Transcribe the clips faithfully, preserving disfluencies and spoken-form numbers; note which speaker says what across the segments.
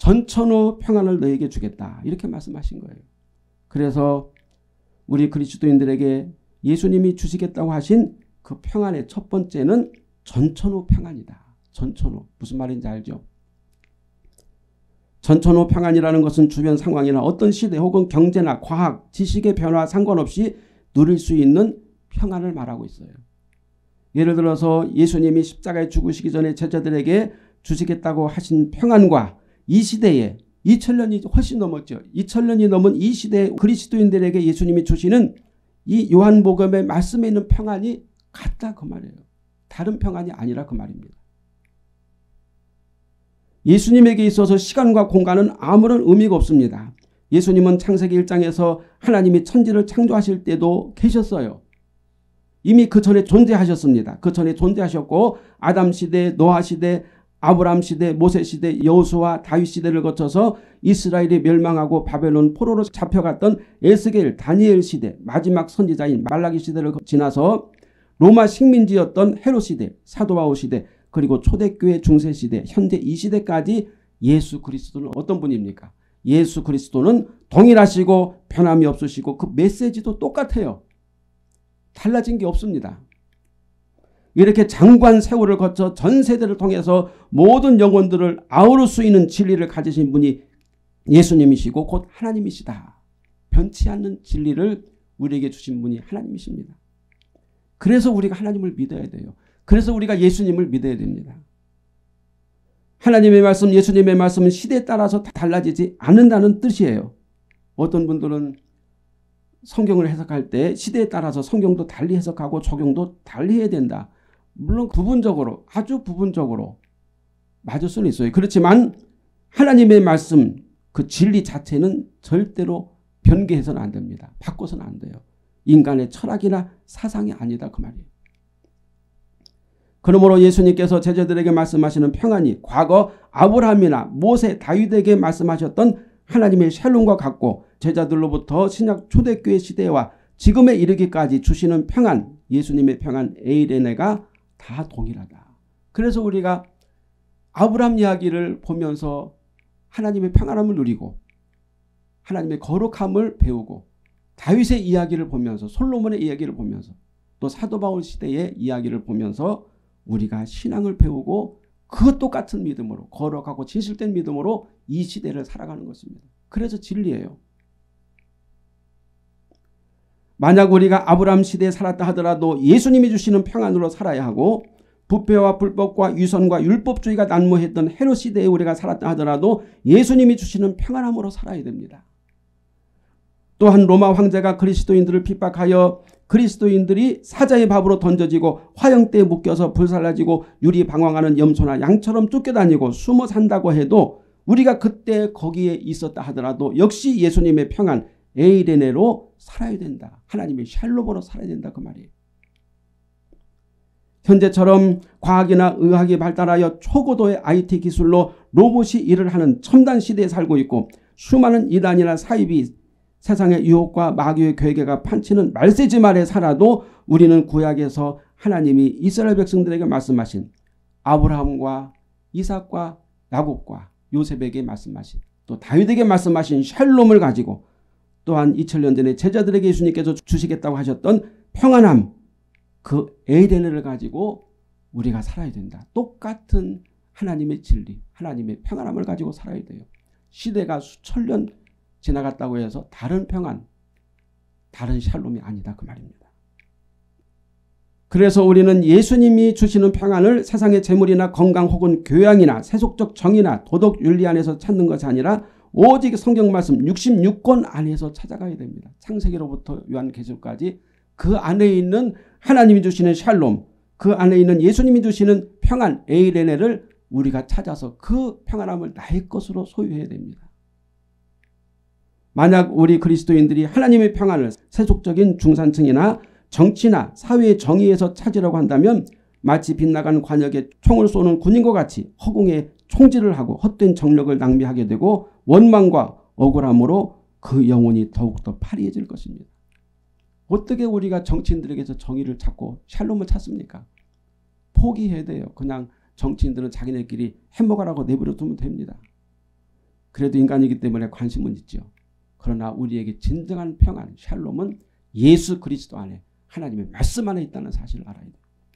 Speaker 1: 전천후 평안을 너에게 주겠다. 이렇게 말씀하신 거예요. 그래서 우리 그리스도인들에게 예수님이 주시겠다고 하신 그 평안의 첫 번째는 전천후 평안이다. 전천후. 무슨 말인지 알죠? 전천후 평안이라는 것은 주변 상황이나 어떤 시대 혹은 경제나 과학, 지식의 변화 상관없이 누릴 수 있는 평안을 말하고 있어요. 예를 들어서 예수님이 십자가에 죽으시기 전에 제자들에게 주시겠다고 하신 평안과 이 시대에 이천 년이 훨씬 넘었죠. 이천 년이 넘은 이 시대 그리스도인들에게 예수님이 주시는 이 요한복음의 말씀에 있는 평안이 같다 그 말이에요. 다른 평안이 아니라 그 말입니다. 예수님에게 있어서 시간과 공간은 아무런 의미가 없습니다. 예수님은 창세기 일 장에서 하나님이 천지를 창조하실 때도 계셨어요. 이미 그 전에 존재하셨습니다. 그 전에 존재하셨고 아담 시대, 노아 시대, 아브라함 시대, 모세 시대, 여호수아, 다윗 시대를 거쳐서 이스라엘이 멸망하고 바벨론 포로로 잡혀갔던 에스겔, 다니엘 시대, 마지막 선지자인 말라기 시대를 지나서 로마 식민지였던 헤롯 시대, 사도 바울 시대, 그리고 초대교회 중세 시대, 현재 이 시대까지 예수 그리스도는 어떤 분입니까? 예수 그리스도는 동일하시고 변함이 없으시고 그 메시지도 똑같아요. 달라진 게 없습니다. 이렇게 장관 세월을 거쳐 전 세대를 통해서 모든 영혼들을 아우를 수 있는 진리를 가지신 분이 예수님이시고 곧 하나님이시다. 변치 않는 진리를 우리에게 주신 분이 하나님이십니다. 그래서 우리가 하나님을 믿어야 돼요. 그래서 우리가 예수님을 믿어야 됩니다. 하나님의 말씀, 예수님의 말씀은 시대에 따라서 달라지지 않는다는 뜻이에요. 어떤 분들은 성경을 해석할 때 시대에 따라서 성경도 달리 해석하고 적용도 달리 해야 된다. 물론 부분적으로, 아주 부분적으로 맞을 수는 있어요. 그렇지만 하나님의 말씀, 그 진리 자체는 절대로 변개해서는 안 됩니다. 바꿔서는 안 돼요. 인간의 철학이나 사상이 아니다 그 말이에요. 그러므로 예수님께서 제자들에게 말씀하시는 평안이 과거 아브라함이나 모세, 다윗에게 말씀하셨던 하나님의 샬롬과 같고 제자들로부터 신약 초대교회 시대와 지금에 이르기까지 주시는 평안, 예수님의 평안 에이레네가 다 동일하다. 그래서 우리가 아브라함 이야기를 보면서 하나님의 평안함을 누리고 하나님의 거룩함을 배우고 다윗의 이야기를 보면서 솔로몬의 이야기를 보면서 또 사도 바울 시대의 이야기를 보면서 우리가 신앙을 배우고 그 똑같은 믿음으로 거룩하고 진실된 믿음으로 이 시대를 살아가는 것입니다. 그래서 진리예요. 만약 우리가 아브라함 시대에 살았다 하더라도 예수님이 주시는 평안으로 살아야 하고 부패와 불법과 위선과 율법주의가 난무했던 헤롯 시대에 우리가 살았다 하더라도 예수님이 주시는 평안함으로 살아야 됩니다. 또한 로마 황제가 그리스도인들을 핍박하여 그리스도인들이 사자의 밥으로 던져지고 화형대에 묶여서 불살라지고 유리 방황하는 염소나 양처럼 쫓겨다니고 숨어 산다고 해도 우리가 그때 거기에 있었다 하더라도 역시 예수님의 평안 에이레네로 살아야 된다. 하나님의 샬롬으로 살아야 된다 그 말이에요. 현재처럼 과학이나 의학이 발달하여 초고도의 아이티 기술로 로봇이 일을 하는 첨단 시대에 살고 있고 수많은 이단이나 사입이 세상의 유혹과 마귀의 괴계가 판치는 말세지 말에 살아도 우리는 구약에서 하나님이 이스라엘 백성들에게 말씀하신 아브라함과 이삭과 야곱과 요셉에게 말씀하신 또 다윗에게 말씀하신 샬롬을 가지고 또한 이천 년 전에 제자들에게 예수님께서 주시겠다고 하셨던 평안함 그 에이레네를 가지고 우리가 살아야 된다. 똑같은 하나님의 진리, 하나님의 평안함을 가지고 살아야 돼요. 시대가 수천 년 지나갔다고 해서 다른 평안, 다른 샬롬이 아니다 그 말입니다. 그래서 우리는 예수님이 주시는 평안을 세상의 재물이나 건강 혹은 교양이나 세속적 정의나 도덕 윤리 안에서 찾는 것이 아니라 오직 성경 말씀 육십육 권 안에서 찾아가야 됩니다. 창세기로부터 요한계시록까지 그 안에 있는 하나님이 주시는 샬롬, 그 안에 있는 예수님이 주시는 평안 에이레네를 우리가 찾아서 그 평안함을 나의 것으로 소유해야 됩니다. 만약 우리 그리스도인들이 하나님의 평안을 세속적인 중산층이나 정치나 사회의 정의에서 찾으려고 한다면 마치 빗나간 관역에 총을 쏘는 군인과 같이 허공에 총질을 하고 헛된 정력을 낭비하게 되고 원망과 억울함으로 그 영혼이 더욱더 파리해질 것입니다. 어떻게 우리가 정치인들에게서 정의를 찾고 샬롬을 찾습니까? 포기해야 돼요. 그냥 정치인들은 자기네끼리 해먹으라고 내버려 두면 됩니다. 그래도 인간이기 때문에 관심은 있죠. 그러나 우리에게 진정한 평안, 샬롬은 예수 그리스도 안에 하나님의 말씀 안에 있다는 사실을 알아야 돼요.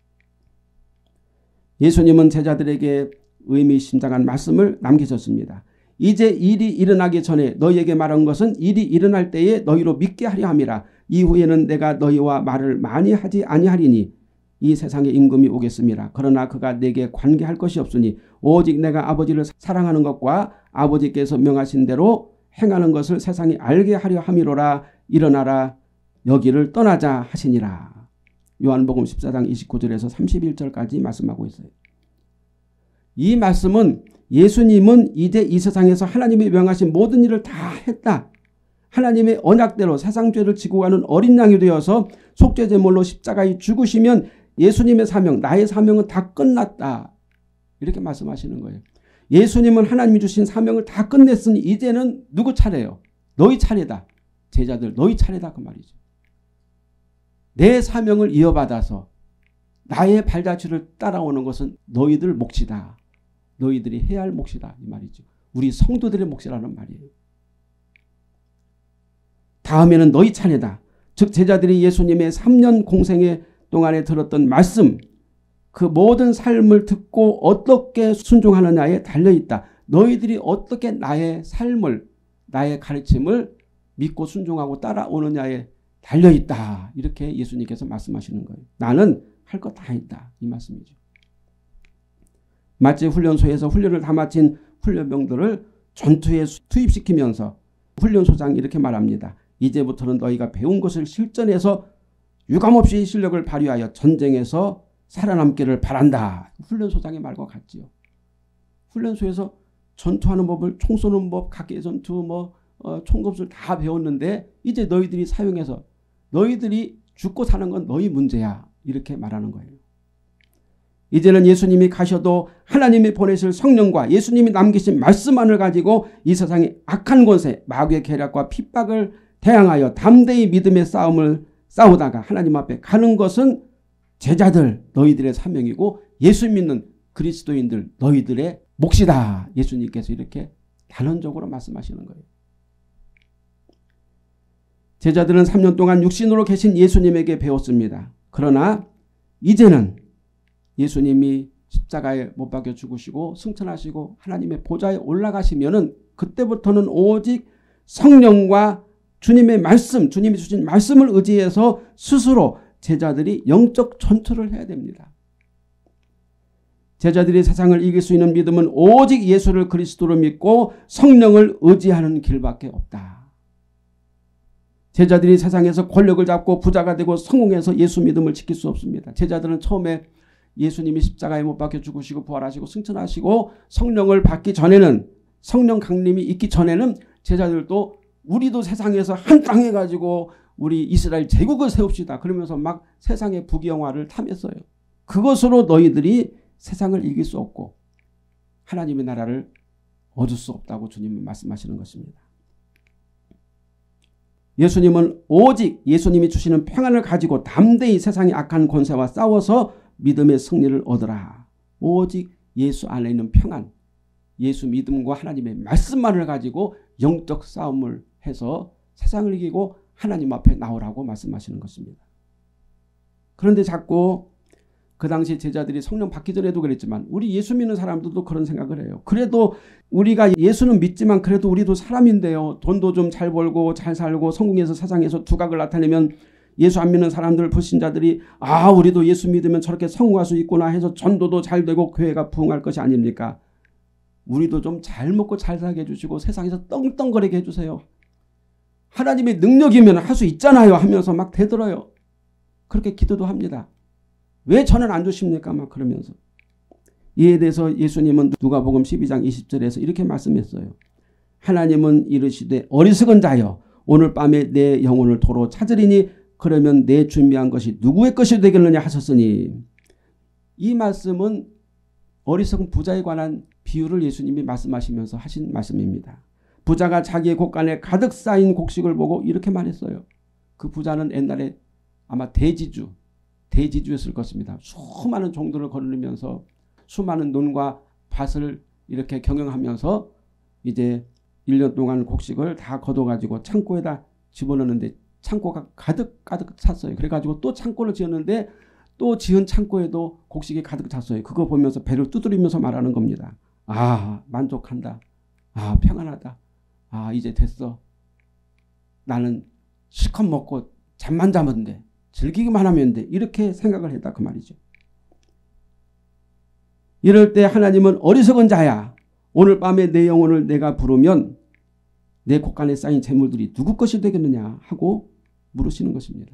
Speaker 1: 예수님은 제자들에게 의미심장한 말씀을 남기셨습니다. 이제 일이 일어나기 전에 너희에게 말한 것은 일이 일어날 때에 너희로 믿게 하려 함이라. 이후에는 내가 너희와 말을 많이 하지 아니하리니 이 세상에 임금이 오겠습니다. 그러나 그가 내게 관계할 것이 없으니 오직 내가 아버지를 사랑하는 것과 아버지께서 명하신 대로 행하는 것을 세상이 알게 하려 함이로라. 일어나라 여기를 떠나자 하시니라. 요한복음 십사 장 이십구 절에서 삼십일 절까지 말씀하고 있어요. 이 말씀은 예수님은 이제 이 세상에서 하나님이 명하신 모든 일을 다 했다. 하나님의 언약대로 세상 죄를 지고 가는 어린 양이 되어서 속죄제물로 십자가에 죽으시면 예수님의 사명, 나의 사명은 다 끝났다. 이렇게 말씀하시는 거예요. 예수님은 하나님이 주신 사명을 다 끝냈으니 이제는 누구 차례예요? 너희 차례다. 제자들 너희 차례다 그 말이죠. 내 사명을 이어받아서 나의 발자취를 따라오는 것은 너희들 몫이다. 너희들이 해야 할 몫이다. 이 말이죠. 우리 성도들의 몫이라는 말이에요. 다음에는 너희 차례다. 즉 제자들이 예수님의 삼 년 공생의 동안에 들었던 말씀, 그 모든 삶을 듣고 어떻게 순종하느냐에 달려있다. 너희들이 어떻게 나의 삶을, 나의 가르침을 믿고 순종하고 따라오느냐에 달려있다. 이렇게 예수님께서 말씀하시는 거예요. 나는 할 거 다 했다. 이 말씀이죠. 마치 훈련소에서 훈련을 다 마친 훈련병들을 전투에 투입시키면서 훈련소장이 이렇게 말합니다. 이제부터는 너희가 배운 것을 실전해서 유감없이 실력을 발휘하여 전쟁에서 살아남기를 바란다. 훈련소장의 말과 같지요. 훈련소에서 전투하는 법을 총 쏘는 법, 각계 전투, 뭐 어, 총검술 다 배웠는데 이제 너희들이 사용해서 너희들이 죽고 사는 건 너희 문제야. 이렇게 말하는 거예요. 이제는 예수님이 가셔도 하나님이 보내실 성령과 예수님이 남기신 말씀만을 가지고 이 세상의 악한 권세, 마귀의 계략과 핍박을 대항하여 담대히 믿음의 싸움을 싸우다가 하나님 앞에 가는 것은 제자들 너희들의 사명이고 예수 믿는 그리스도인들 너희들의 몫이다. 예수님께서 이렇게 단언적으로 말씀하시는 거예요. 제자들은 삼 년 동안 육신으로 계신 예수님에게 배웠습니다. 그러나 이제는 예수님이 십자가에 못 박혀 죽으시고 승천하시고 하나님의 보좌에 올라가시면은 그때부터는 오직 성령과 주님의 말씀, 주님이 주신 말씀을 의지해서 스스로 제자들이 영적 전투를 해야 됩니다. 제자들이 세상을 이길 수 있는 믿음은 오직 예수를 그리스도로 믿고 성령을 의지하는 길밖에 없다. 제자들이 세상에서 권력을 잡고 부자가 되고 성공해서 예수 믿음을 지킬 수 없습니다. 제자들은 처음에 예수님이 십자가에 못 박혀 죽으시고 부활하시고 승천하시고 성령을 받기 전에는 성령 강림이 있기 전에는 제자들도 우리도 세상에서 한 땅 해가지고 우리 이스라엘 제국을 세웁시다. 그러면서 막 세상의 부귀영화를 탐했어요. 그것으로 너희들이 세상을 이길 수 없고 하나님의 나라를 얻을 수 없다고 주님은 말씀하시는 것입니다. 예수님은 오직 예수님이 주시는 평안을 가지고 담대히 세상의 악한 권세와 싸워서 믿음의 승리를 얻으라. 오직 예수 안에 있는 평안, 예수 믿음과 하나님의 말씀만을 가지고 영적 싸움을 해서 세상을 이기고 하나님 앞에 나오라고 말씀하시는 것입니다. 그런데 자꾸 그 당시 제자들이 성령 받기 전에도 그랬지만 우리 예수 믿는 사람들도 그런 생각을 해요. 그래도 우리가 예수는 믿지만 그래도 우리도 사람인데요. 돈도 좀 잘 벌고 잘 살고 성공해서 세상에서 두각을 나타내면 예수 안 믿는 사람들, 불신자들이 아 우리도 예수 믿으면 저렇게 성공할 수 있구나 해서 전도도 잘 되고 교회가 부흥할 것이 아닙니까? 우리도 좀 잘 먹고 잘 살게 해주시고 세상에서 떵떵거리게 해주세요. 하나님의 능력이면 할 수 있잖아요 하면서 막 대들어요. 그렇게 기도도 합니다. 왜 저는 안 주십니까? 막 그러면서. 이에 대해서 예수님은 누가복음 십이 장 이십 절에서 이렇게 말씀했어요. 하나님은 이르시되 어리석은 자여 오늘 밤에 내 영혼을 도로 찾으리니 그러면 내 준비한 것이 누구의 것이 되겠느냐 하셨으니 이 말씀은 어리석은 부자에 관한 비유를 예수님이 말씀하시면서 하신 말씀입니다. 부자가 자기의 곳간에 가득 쌓인 곡식을 보고 이렇게 말했어요. 그 부자는 옛날에 아마 대지주, 대지주였을 것입니다. 수많은 종들을 거느리면서 수많은 논과 밭을 이렇게 경영하면서 이제 일 년 동안 곡식을 다 걷어가지고 창고에다 집어넣는데 창고가 가득 가득 찼어요. 그래가지고 또 창고를 지었는데 또 지은 창고에도 곡식이 가득 찼어요. 그거 보면서 배를 두드리면서 말하는 겁니다. 아, 만족한다. 아, 평안하다. 아, 이제 됐어. 나는 실컷 먹고 잠만 자면 돼. 즐기기만 하면 돼. 이렇게 생각을 했다 그 말이죠. 이럴 때 하나님은 어리석은 자야. 오늘 밤에 내 영혼을 내가 부르면 내 곳간에 쌓인 재물들이 누구 것이 되겠느냐 하고 물으시는 것입니다.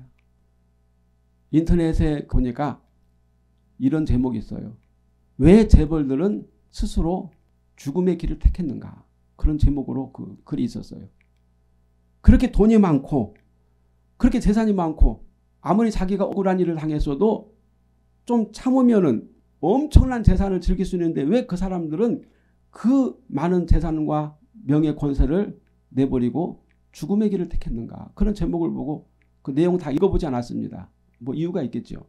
Speaker 1: 인터넷에 보니까 이런 제목이 있어요. 왜 재벌들은 스스로 죽음의 길을 택했는가. 그런 제목으로 그 글이 있었어요. 그렇게 돈이 많고 그렇게 재산이 많고 아무리 자기가 억울한 일을 당했어도 좀 참으면은 엄청난 재산을 즐길 수 있는데 왜 그 사람들은 그 많은 재산과 명예 권세를 내버리고 죽음의 길을 택했는가. 그런 제목을 보고 그 내용 다 읽어보지 않았습니다. 뭐 이유가 있겠죠.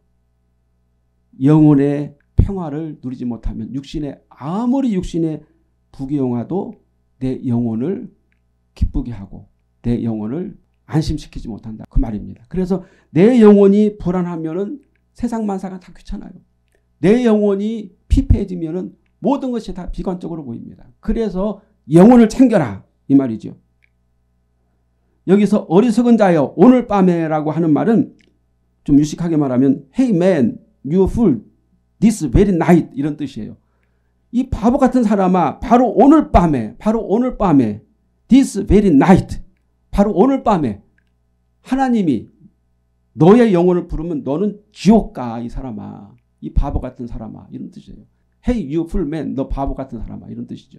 Speaker 1: 영혼의 평화를 누리지 못하면 육신의 아무리 육신의 부귀영화도 내 영혼을 기쁘게 하고 내 영혼을 안심시키지 못한다. 그 말입니다. 그래서 내 영혼이 불안하면은 세상 만사가 다 귀찮아요. 내 영혼이 피폐해지면은 모든 것이 다 비관적으로 보입니다. 그래서 영혼을 챙겨라 이 말이죠. 여기서 어리석은 자여 오늘 밤에라고 하는 말은 좀 유식하게 말하면 Hey man, you fool, this very night 이런 뜻이에요. 이 바보 같은 사람아 바로 오늘 밤에 바로 오늘 밤에 this very night 바로 오늘 밤에 하나님이 너의 영혼을 부르면 너는 지옥 가 이 사람아. 이 바보 같은 사람아 이런 뜻이에요. Hey you fool man 너 바보 같은 사람아 이런 뜻이죠.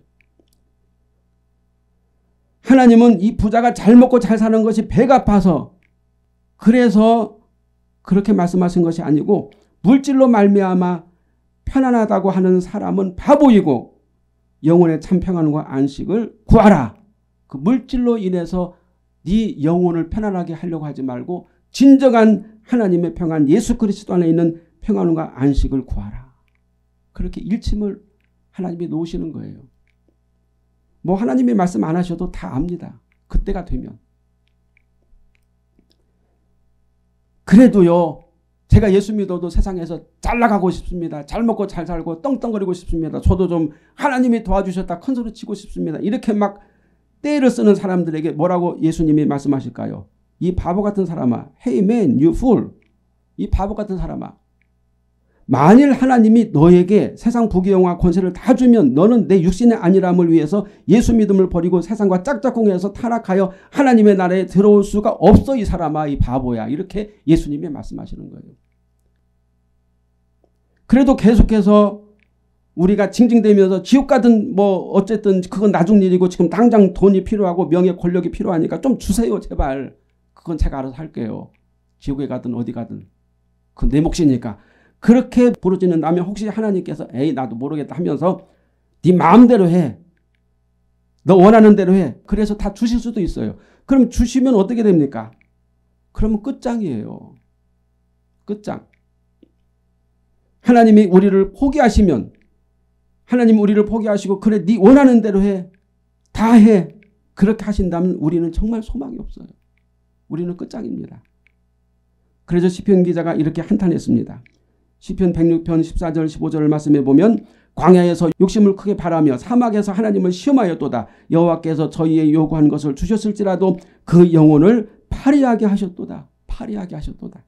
Speaker 1: 하나님은 이 부자가 잘 먹고 잘 사는 것이 배가 아파서 그래서 그렇게 말씀하신 것이 아니고 물질로 말미암아 편안하다고 하는 사람은 바보이고 영혼의 참 평안과 안식을 구하라. 그 물질로 인해서 네 영혼을 편안하게 하려고 하지 말고 진정한 하나님의 평안 예수 그리스도 안에 있는 평안과 안식을 구하라. 그렇게 일침을 하나님이 놓으시는 거예요. 뭐 하나님이 말씀 안 하셔도 다 압니다. 그때가 되면. 그래도요. 제가 예수 믿어도 세상에서 잘 나가고 싶습니다. 잘 먹고 잘 살고 떵떵거리고 싶습니다. 저도 좀 하나님이 도와주셨다 큰 소리 치고 싶습니다. 이렇게 막 떼를 쓰는 사람들에게 뭐라고 예수님이 말씀하실까요? 이 바보 같은 사람아. Hey man, you fool. 이 바보 같은 사람아. 만일 하나님이 너에게 세상 부귀영화 권세를 다 주면 너는 내 육신의 안일함을 위해서 예수 믿음을 버리고 세상과 짝짝꿍해서 타락하여 하나님의 나라에 들어올 수가 없어 이 사람아 이 바보야. 이렇게 예수님이 말씀하시는 거예요. 그래도 계속해서 우리가 징징대면서 지옥 가든 뭐 어쨌든 그건 나중 일이고 지금 당장 돈이 필요하고 명예 권력이 필요하니까 좀 주세요 제발. 그건 제가 알아서 할게요. 지옥에 가든 어디 가든. 그건 내 몫이니까. 그렇게 부르짖는 다면 혹시 하나님께서 에이 나도 모르겠다 하면서 네 마음대로 해. 너 원하는 대로 해. 그래서 다 주실 수도 있어요. 그럼 주시면 어떻게 됩니까? 그러면 끝장이에요. 끝장. 하나님이 우리를 포기하시면 하나님 우리를 포기하시고 그래 네 원하는 대로 해. 다 해. 그렇게 하신다면 우리는 정말 소망이 없어요. 우리는 끝장입니다. 그래서 시편 기자가 이렇게 한탄했습니다. 시편 백육 편 십사 절 십오 절을 말씀해 보면 광야에서 욕심을 크게 바라며 사막에서 하나님을 시험하였도다. 여호와께서 저희의 요구한 것을 주셨을지라도 그 영혼을 파리하게 하셨도다. 파리하게 하셨도다.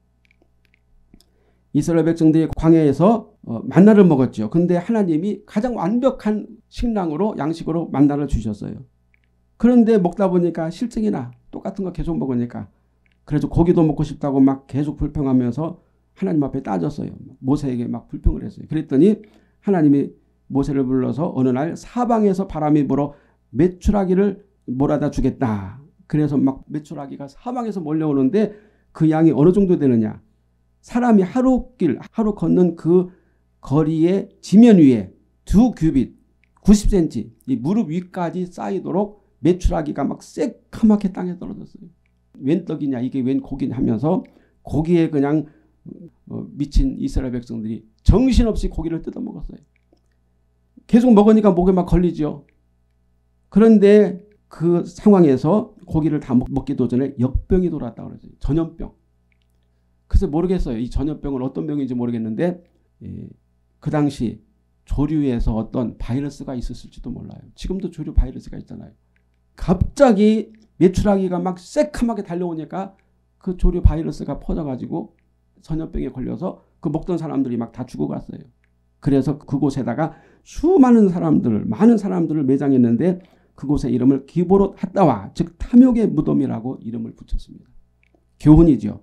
Speaker 1: 이스라엘 백성들이 광야에서 만나를 먹었죠. 그런데 하나님이 가장 완벽한 식량으로 양식으로 만나를 주셨어요. 그런데 먹다 보니까 실증이나 똑같은 거 계속 먹으니까 그래서 고기도 먹고 싶다고 막 계속 불평하면서 하나님 앞에 따졌어요. 모세에게 막 불평을 했어요. 그랬더니 하나님이 모세를 불러서 어느 날 사방에서 바람이 불어 메추라기를 몰아다 주겠다. 그래서 막 메추라기가 사방에서 몰려오는데 그 양이 어느 정도 되느냐. 사람이 하루 길, 하루 걷는 그 거리의 지면 위에 두 규빗, 구십 센티미터 이 무릎 위까지 쌓이도록 메추라기가 막 새카맣게 땅에 떨어졌어요. 웬 떡이냐 이게 웬 고기냐 하면서 고기에 그냥 어, 미친 이스라엘 백성들이 정신없이 고기를 뜯어먹었어요. 계속 먹으니까 목에 막 걸리죠. 그런데 그 상황에서 고기를 다 먹기도 전에 역병이 돌았다고 그러죠. 전염병. 그래서 모르겠어요. 이 전염병은 어떤 병인지 모르겠는데 예, 그 당시 조류에서 어떤 바이러스가 있었을지도 몰라요. 지금도 조류 바이러스가 있잖아요. 갑자기 메추라기가 막 새카맣게 달려오니까 그 조류 바이러스가 퍼져가지고 전염병에 걸려서 그 먹던 사람들이 막 다 죽어갔어요. 그래서 그곳에다가 수많은 사람들을 많은 사람들을 매장했는데 그곳의 이름을 기브롯 핫다와 즉 탐욕의 무덤이라고 이름을 붙였습니다. 교훈이죠.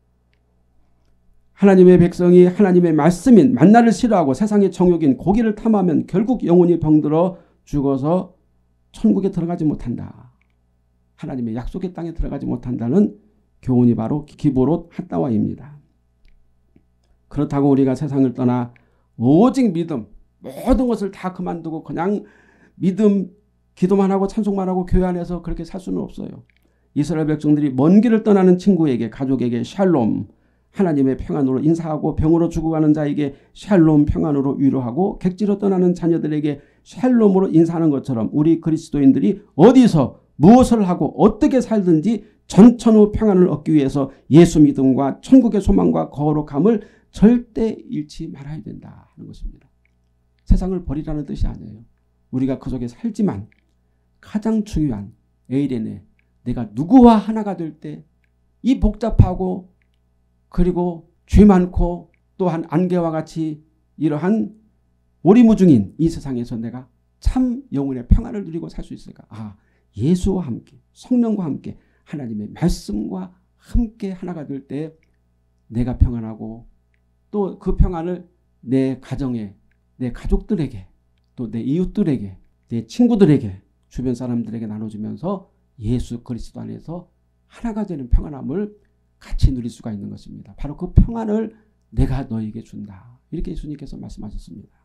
Speaker 1: 하나님의 백성이 하나님의 말씀인 만나를 싫어하고 세상의 정욕인 고기를 탐하면 결국 영혼이 병들어 죽어서 천국에 들어가지 못한다. 하나님의 약속의 땅에 들어가지 못한다는 교훈이 바로 기브롯 핫다와입니다. 그렇다고 우리가 세상을 떠나 오직 믿음, 모든 것을 다 그만두고 그냥 믿음, 기도만 하고 찬송만 하고 교회 안에서 그렇게 살 수는 없어요. 이스라엘 백성들이 먼 길을 떠나는 친구에게, 가족에게 샬롬, 하나님의 평안으로 인사하고 병으로 죽어가는 자에게 샬롬 평안으로 위로하고 객지로 떠나는 자녀들에게 샬롬으로 인사하는 것처럼 우리 그리스도인들이 어디서 무엇을 하고 어떻게 살든지 전천후 평안을 얻기 위해서 예수 믿음과 천국의 소망과 거룩함을 절대 잃지 말아야 된다 하는 것입니다. 세상을 버리라는 뜻이 아니에요. 우리가 그 속에 살지만 가장 중요한 에이레네, 내가 누구와 하나가 될 때 이 복잡하고 그리고 죄 많고 또한 안개와 같이 이러한 오리무중인 이 세상에서 내가 참 영혼의 평안을 누리고 살 수 있을까? 아, 예수와 함께 성령과 함께 하나님의 말씀과 함께 하나가 될 때 내가 평안하고 또 그 평안을 내 가정에, 내 가족들에게, 또 내 이웃들에게, 내 친구들에게, 주변 사람들에게 나눠주면서 예수 그리스도 안에서 하나가 되는 평안함을 같이 누릴 수가 있는 것입니다. 바로 그 평안을 내가 너에게 준다. 이렇게 예수님께서 말씀하셨습니다.